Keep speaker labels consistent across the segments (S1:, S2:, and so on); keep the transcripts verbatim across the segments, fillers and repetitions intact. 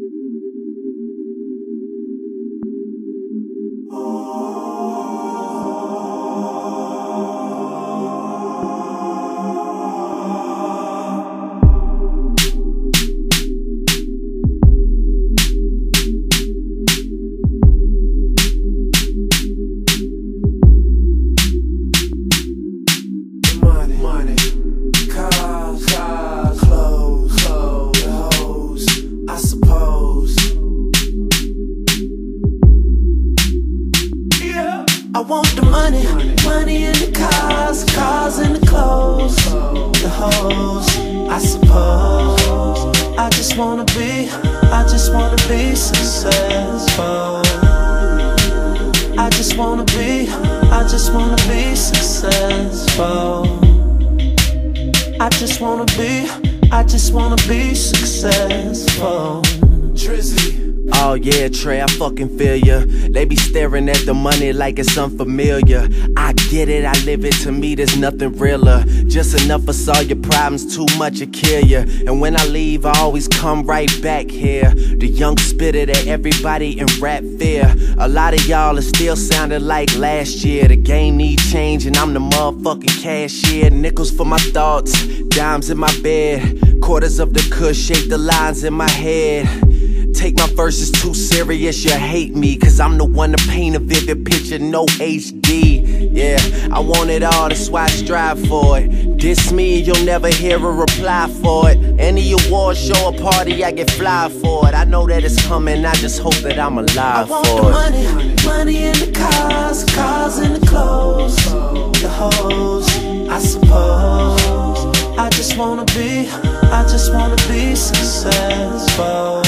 S1: I want the money, money in the cars, cars in the clothes, the hoes, I suppose. I just wanna be, I just wanna be successful. I just wanna be, I just wanna be successful. I just wanna be, I just wanna be successful. Drizzy.
S2: Oh yeah, Trey, I fucking feel ya. They be staring at the money like it's unfamiliar. I get it, I live it, to me there's nothing realer. Just enough for all your problems, too much to kill ya. And when I leave, I always come right back here. The young spitter that everybody in rap fear. A lot of y'all are still sounding like last year. The game need change and I'm the motherfucking cashier. Nickels for my thoughts, dimes in my bed. Quarters of the cush shape the lines in my head. Take my verses too serious, you hate me, cause I'm the one to paint a vivid picture, no H D. Yeah, I want it all, that's why I strive for it. Diss me, you'll never hear a reply for it. Any award show or party, I get fly for it. I know that it's coming, I just hope that I'm alive for it.
S1: I want the money, money in the cars, cars in the clothes, the hoes, I suppose. I just wanna be, I just wanna be successful.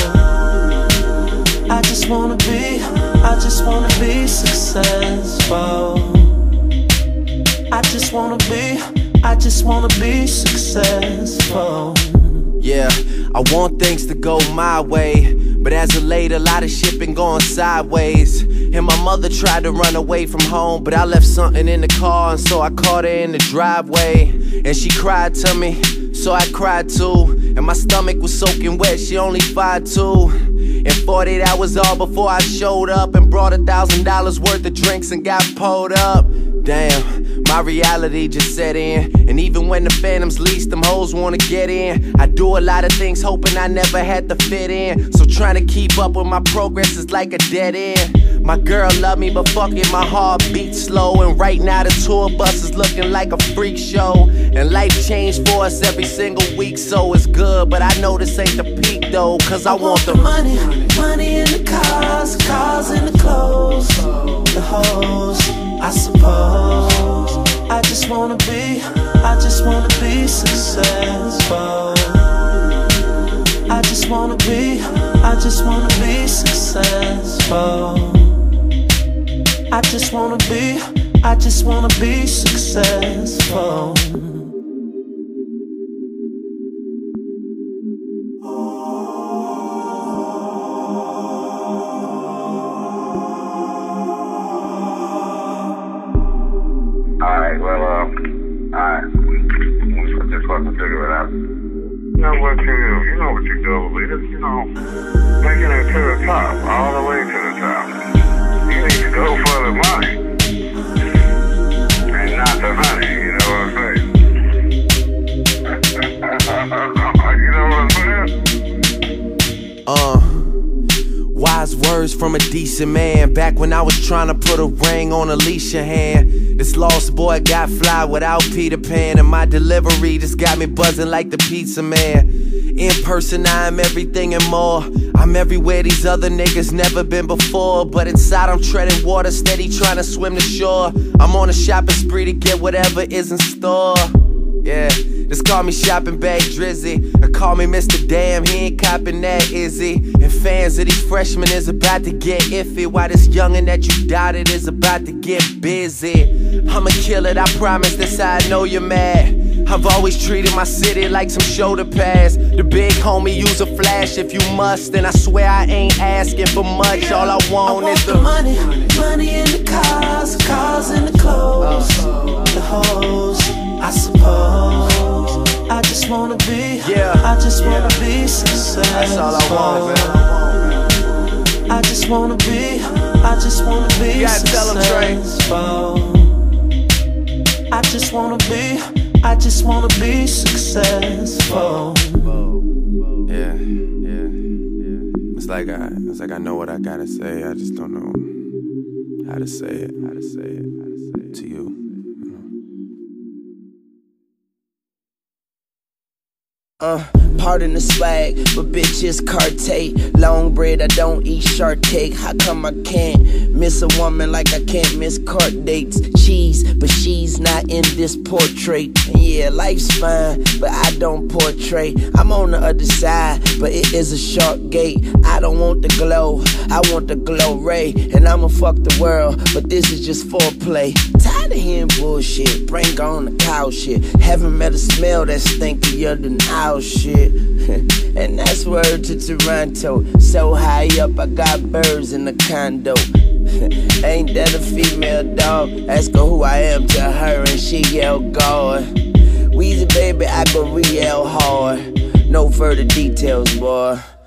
S1: I just wanna be, I just wanna be successful. I just wanna be, I just wanna be successful.
S2: Yeah, I want things to go my way, but as of late, a lot of shit been going sideways. And my mother tried to run away from home, but I left something in the car, and so I caught her in the driveway. And she cried to me, so I cried too. And my stomach was soaking wet, she only five two. And forty-eight hours all before I showed up and brought a thousand dollars worth of drinks and got pulled up. Damn, my reality just set in. And even when the phantoms least, them hoes wanna get in. I do a lot of things hoping I never had to fit in. So trying to keep up with my progress is like a dead end. My girl love me, but fuck it, my heart beats slow. And right now the tour bus is looking like a freak show. And life changed for us every single week, so it's good. But I know this ain't the peak though, cause I, I want, want the
S1: money, money in the cars, cars in the clothes, the hoes, I suppose. I just wanna be, I just wanna be successful. I just wanna be, I just wanna be successful. I just wanna be, I just wanna be successful.
S3: Alright, well, uh, alright. I just want to figure it out. You know what you do, you know what you do, leaders, you know, making it to the top, all the way to the top. You need to go for the money, and not the honey, you know what I'm saying? You know what I'm saying?
S2: Uh Wise words from a decent man, back when I was trying to put a ring on Alicia's hand. This lost boy got fly without Peter Pan, and my delivery just got me buzzing like the pizza man. In person I am everything and more. I'm everywhere these other niggas never been before, but inside I'm treading water, steady trying to swim to shore. I'm on a shopping spree to get whatever is in store. Yeah, just call me shopping bag Drizzy, or call me Mister Damn, he ain't copping that, is he? And fans of these freshmen is about to get iffy, while this youngin' that you doubted is about to get busy. I'ma kill it, I promise, that's how I know you're mad. I've always treated my city like some shoulder pads. The big homie use a flash if you must, and I swear I ain't asking for much. All I want,
S1: I want
S2: is the,
S1: the money, money in the cars, cars in the clothes, the hoes, I suppose. I just wanna be,
S2: yeah.
S1: I just wanna
S2: yeah.
S1: be successful.
S2: That's all I want, man.
S1: I just wanna be, I just wanna be
S2: you gotta
S1: successful.
S2: Tell him, Trey.
S1: I just wanna be, I just wanna be successful.
S2: Yeah, yeah, yeah. It's like I, it's like I know what I gotta say. I just don't know how to say it, how to say it, how to say it to you.
S4: Uh, pardon the swag, but bitch it's Cartier. Long bread, I don't eat shark cake. How come I can't miss a woman like I can't miss court dates? Cheese, but she's not in this portrait. And yeah, life's fine, but I don't portray. I'm on the other side, but it is a short gate. I don't want the glow, I want the glow ray. And I'ma fuck the world, but this is just foreplay. Tired of hearing bullshit, bring on the cow shit. Haven't met a smell that's stinkier than our shit. And that's word to Toronto. So high up, I got birds in the condo. Ain't that a female dog? Ask her who I am to her and she yell God. Weezy baby, I go real hard. No further details, boy.